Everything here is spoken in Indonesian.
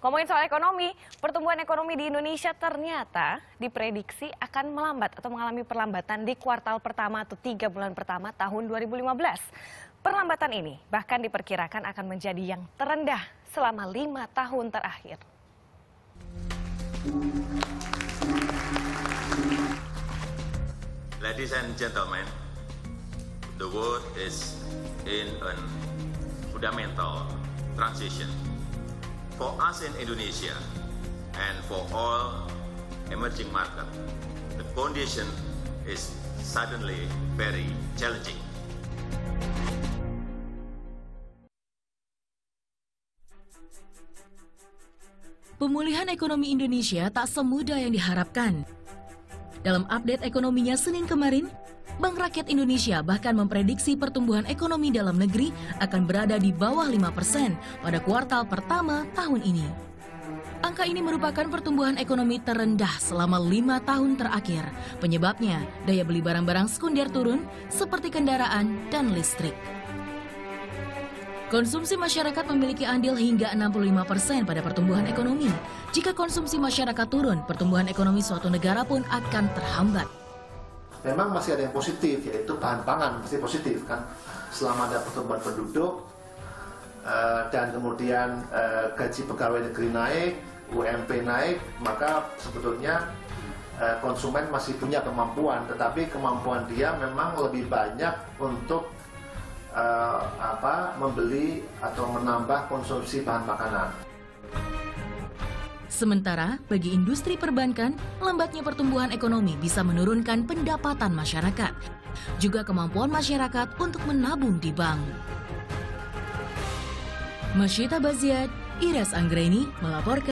Ngomongin soal ekonomi, pertumbuhan ekonomi di Indonesia ternyata diprediksi akan melambat atau mengalami perlambatan di kuartal pertama atau 3 bulan pertama tahun 2015. Perlambatan ini bahkan diperkirakan akan menjadi yang terendah selama 5 tahun terakhir. Ladies and gentlemen, the world is in a fundamental transition. For us in Indonesia and for all emerging markets, the condition is suddenly very challenging. Pemulihan ekonomi Indonesia tak semudah yang diharapkan. Dalam update ekonominya Senin kemarin, Bank Rakyat Indonesia bahkan memprediksi pertumbuhan ekonomi dalam negeri akan berada di bawah 5% pada kuartal pertama tahun ini. Angka ini merupakan pertumbuhan ekonomi terendah selama 5 tahun terakhir. Penyebabnya, daya beli barang-barang sekunder turun seperti kendaraan dan listrik. Konsumsi masyarakat memiliki andil hingga 65% pada pertumbuhan ekonomi. Jika konsumsi masyarakat turun, pertumbuhan ekonomi suatu negara pun akan terhambat. Memang masih ada yang positif, yaitu bahan pangan masih positif kan. Selama ada pertumbuhan penduduk dan kemudian gaji pegawai negeri naik, UMP naik, maka sebetulnya konsumen masih punya kemampuan, tetapi kemampuan dia memang lebih banyak untuk membeli atau menambah konsumsi bahan makanan. Sementara, bagi industri perbankan, lambatnya pertumbuhan ekonomi bisa menurunkan pendapatan masyarakat, juga kemampuan masyarakat untuk menabung di bank. Masyita Baziad, Iras Anggreni melaporkan.